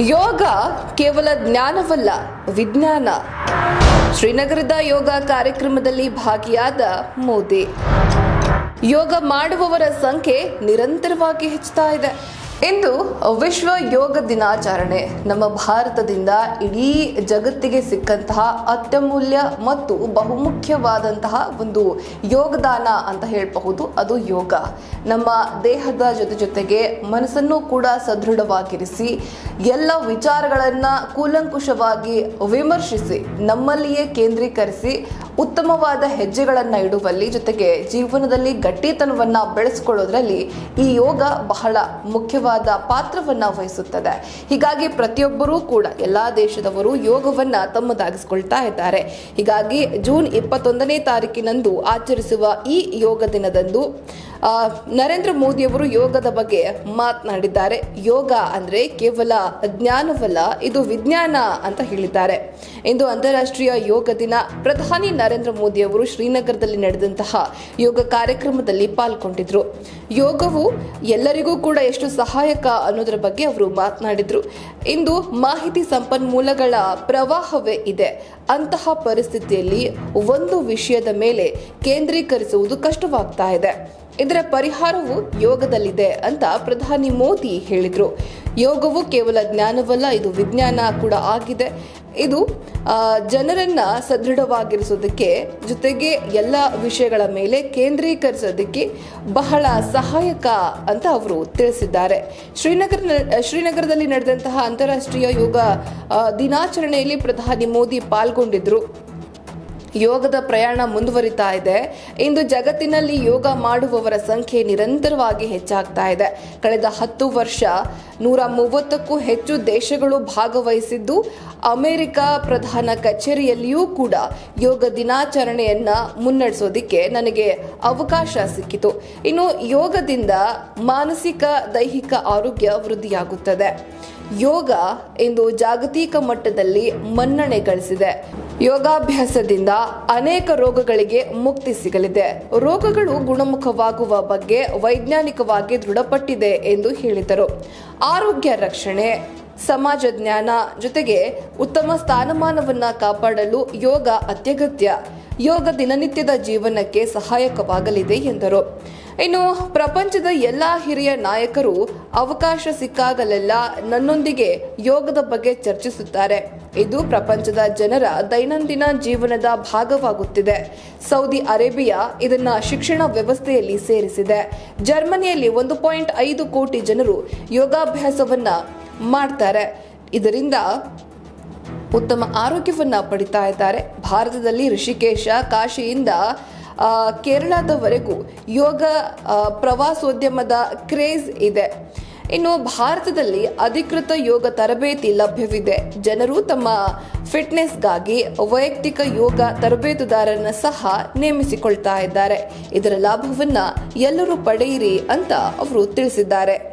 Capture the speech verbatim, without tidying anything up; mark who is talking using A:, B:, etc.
A: ಯೋಗ ಕೇವಲ ಜ್ಞಾನವಲ್ಲ, ವಿಜ್ಞಾನ. ಶ್ರೀನಗರದ ಯೋಗ ಕಾರ್ಯಕ್ರಮದಲ್ಲಿ ಭಾಗಿಯಾದ ಮೋದಿ. ಯೋಗ ಮಾಡುವವರ ಸಂಖ್ಯೆ ನಿರಂತರವಾಗಿ ಹೆಚ್ಚುತ್ತಾ ಇದೆ. ಇಂದು ವಿಶ್ವ ಯೋಗ ದಿನಾಚರಣೆ. ನಮ್ಮ ಭಾರತದಿಂದ ಇಡೀ ಜಗತ್ತಿಗೆ ಸಿಕ್ಕಂತಹ ಅತ್ಯಮೂಲ್ಯ ಮತ್ತು ಬಹುಮುಖ್ಯವಾದಂತಹ ಒಂದು ಯೋಗದಾನ ಅಂತ ಹೇಳಬಹುದು, ಅದು ಯೋಗ. ನಮ್ಮ ದೇಹದ ಜೊತೆ ಜೊತೆಗೆ ಮನಸ್ಸನ್ನು ಕೂಡ ಸದೃಢವಾಗಿರಿಸಿ ಎಲ್ಲ ವಿಚಾರಗಳನ್ನ ಕೂಲಂಕುಷವಾಗಿ ವಿಮರ್ಶಿಸಿ ನಮ್ಮಲ್ಲಿಯೇ ಕೇಂದ್ರೀಕರಿಸಿ ಉತ್ತಮವಾದ ಹೆಜ್ಜೆಗಳನ್ನು ಇಡುವಲ್ಲಿ, ಜೊತೆಗೆ ಜೀವನದಲ್ಲಿ ಗಟ್ಟಿತನವನ್ನ ಬೆಳೆಸಿಕೊಳ್ಳೋದ್ರಲ್ಲಿ ಈ ಯೋಗ ಬಹಳ ಮುಖ್ಯವಾದ ಪಾತ್ರವನ್ನ ವಹಿಸುತ್ತದೆ. ಹೀಗಾಗಿ ಪ್ರತಿಯೊಬ್ಬರೂ ಕೂಡ ಎಲ್ಲಾ ದೇಶದವರು ಯೋಗವನ್ನ ತಮ್ಮದಾಗಿಸಿಕೊಳ್ತಾ ಇದ್ದಾರೆ. ಹೀಗಾಗಿ ಜೂನ್ ಇಪ್ಪತ್ತೊಂದನೇ ತಾರೀಕಿನಂದು ಆಚರಿಸುವ ಈ ಯೋಗ ದಿನದಂದು ಆ ನರೇಂದ್ರ ಮೋದಿಯವರು ಯೋಗದ ಬಗ್ಗೆ ಮಾತನಾಡಿದ್ದಾರೆ. ಯೋಗ ಅಂದ್ರೆ ಕೇವಲ ಜ್ಞಾನವಲ್ಲ, ಇದು ವಿಜ್ಞಾನ ಅಂತ ಹೇಳಿದ್ದಾರೆ. ಇಂದು ಅಂತಾರಾಷ್ಟ್ರೀಯ ಯೋಗ ದಿನ. ಪ್ರಧಾನಿ ನರೇಂದ್ರ ಮೋದಿಯವರು ಶ್ರೀನಗರದಲ್ಲಿ ನಡೆದಂತಹ ಯೋಗ ಕಾರ್ಯಕ್ರಮದಲ್ಲಿ ಪಾಲ್ಗೊಂಡಿದ್ರು. ಯೋಗವು ಎಲ್ಲರಿಗೂ ಕೂಡ ಎಷ್ಟು ಸಹಾಯಕ ಅನ್ನೋದರ ಬಗ್ಗೆ ಅವರು ಮಾತನಾಡಿದ್ರು. ಇಂದು ಮಾಹಿತಿ ಸಂಪನ್ಮೂಲಗಳ ಪ್ರವಾಹವೇ ಇದೆ. ಅಂತಹ ಪರಿಸ್ಥಿತಿಯಲ್ಲಿ ಒಂದು ವಿಷಯದ ಮೇಲೆ ಕೇಂದ್ರೀಕರಿಸುವುದು ಕಷ್ಟವಾಗ್ತಾ ಇದೆ. ಇದರ ಪರಿಹಾರವು ಯೋಗದಲ್ಲಿದೆ ಅಂತ ಪ್ರಧಾನಿ ಮೋದಿ ಹೇಳಿದ್ರು. ಯೋಗವು ಕೇವಲ ಜ್ಞಾನವಲ್ಲ, ಇದು ವಿಜ್ಞಾನ ಕೂಡ ಆಗಿದೆ. ಇದು ಜನರನ್ನ ಸದೃಢವಾಗಿರಿಸೋದಕ್ಕೆ, ಜೊತೆಗೆ ಎಲ್ಲ ವಿಷಯಗಳ ಮೇಲೆ ಕೇಂದ್ರೀಕರಿಸೋದಕ್ಕೆ ಬಹಳ ಸಹಾಯಕ ಅಂತ ಅವರು ತಿಳಿಸಿದ್ದಾರೆ. ಶ್ರೀನಗರ ಶ್ರೀನಗರದಲ್ಲಿ ನಡೆದಂತಹ ಅಂತಾರಾಷ್ಟ್ರೀಯ ಯೋಗ ದಿನಾಚರಣೆಯಲ್ಲಿ ಪ್ರಧಾನಿ ಮೋದಿ ಪಾಲ್ಗೊಂಡಿದ್ರು. ಯೋಗದ ಪ್ರಯಾಣ ಮುಂದುವರಿತಾ ಇದೆ. ಇಂದು ಜಗತ್ತಿನಲ್ಲಿ ಯೋಗ ಮಾಡುವವರ ಸಂಖ್ಯೆ ನಿರಂತರವಾಗಿ ಹೆಚ್ಚಾಗ್ತಾ ಇದೆ. ಕಳೆದ ಹತ್ತು ವರ್ಷ ನೂರ ಮೂವತ್ತಕ್ಕೂ ಹೆಚ್ಚು ದೇಶಗಳು ಭಾಗವಹಿಸಿದ್ದು, ಅಮೆರಿಕ ಪ್ರಧಾನ ಕಚೇರಿಯಲ್ಲಿಯೂ ಕೂಡ ಯೋಗ ದಿನಾಚರಣೆಯನ್ನ ಮುನ್ನಡೆಸೋದಿಕ್ಕೆ ನನಗೆ ಅವಕಾಶ ಸಿಕ್ಕಿತು. ಇನ್ನು ಯೋಗದಿಂದ ಮಾನಸಿಕ ದೈಹಿಕ ಆರೋಗ್ಯ ವೃದ್ಧಿಯಾಗುತ್ತದೆ. ಯೋಗ ಇಂದು ಜಾಗತಿಕ ಮಟ್ಟದಲ್ಲಿ ಮನ್ನಣೆ ಗಳಿಸಿದೆ. ಯೋಗಾಭ್ಯಾಸದಿಂದ ಅನೇಕ ರೋಗಗಳಿಗೆ ಮುಕ್ತಿ ಸಿಗಲಿದೆ. ರೋಗಗಳು ಗುಣಮುಖವಾಗುವ ಬಗ್ಗೆ ವೈಜ್ಞಾನಿಕವಾಗಿ ದೃಢಪಟ್ಟಿದೆ ಎಂದು ಹೇಳಿದರು. ಆರೋಗ್ಯ ರಕ್ಷಣೆ, ಸಮಾಜ ಜ್ಞಾನ, ಜೊತೆಗೆ ಉತ್ತಮ ಸ್ಥಾನಮಾನವನ್ನ ಕಾಪಾಡಲು ಯೋಗ ಅತ್ಯಗತ್ಯ. ಯೋಗ ದಿನನಿತ್ಯದ ಜೀವನಕ್ಕೆ ಸಹಾಯಕವಾಗಲಿದೆ ಎಂದರು. ಇನ್ನು ಪ್ರಪಂಚದ ಎಲ್ಲಾ ಹಿರಿಯ ನಾಯಕರು ಅವಕಾಶ ಸಿಕ್ಕಾಗಲೆಲ್ಲ ನನ್ನೊಂದಿಗೆ ಯೋಗದ ಬಗ್ಗೆ ಚರ್ಚಿಸುತ್ತಾರೆ. ಇದು ಪ್ರಪಂಚದ ಜನರ ದೈನಂದಿನ ಜೀವನದ ಭಾಗವಾಗುತ್ತಿದೆ. ಸೌದಿ ಅರೇಬಿಯಾ ಇದನ್ನ ಶಿಕ್ಷಣ ವ್ಯವಸ್ಥೆಯಲ್ಲಿ ಸೇರಿಸಿದೆ. ಜರ್ಮನಿಯಲ್ಲಿ ಒಂದು ಪಾಯಿಂಟ್ ಐದು ಕೋಟಿ ಜನರು ಯೋಗಾಭ್ಯಾಸವನ್ನ ಮಾಡ್ತಾರೆ. ಇದರಿಂದ ಉತ್ತಮ ಆರೋಗ್ಯವನ್ನ ಪಡಿತಾ ಇದ್ದಾರೆ. ಭಾರತದಲ್ಲಿ ಋಷಿಕೇಶ, ಕಾಶಿಯಿಂದ ಕೇರಳದವರೆಗೂ ಯೋಗ ಪ್ರವಾಸೋದ್ಯಮದ ಕ್ರೇಜ್ ಇದೆ. ಇನ್ನು ಭಾರತದಲ್ಲಿ ಅಧಿಕೃತ ಯೋಗ ತರಬೇತಿ ಲಭ್ಯವಿದೆ. ಜನರು ತಮ್ಮ ಫಿಟ್ನೆಸ್ಗಾಗಿ ವೈಯಕ್ತಿಕ ಯೋಗ ತರಬೇತುದಾರರನ್ನ ಸಹ ನೇಮಿಸಿಕೊಳ್ತಾ ಇದ್ದಾರೆ. ಇದರ ಲಾಭವನ್ನ ಎಲ್ಲರೂ ಪಡೆಯಿರಿ ಅಂತ ಅವರು ತಿಳಿಸಿದ್ದಾರೆ.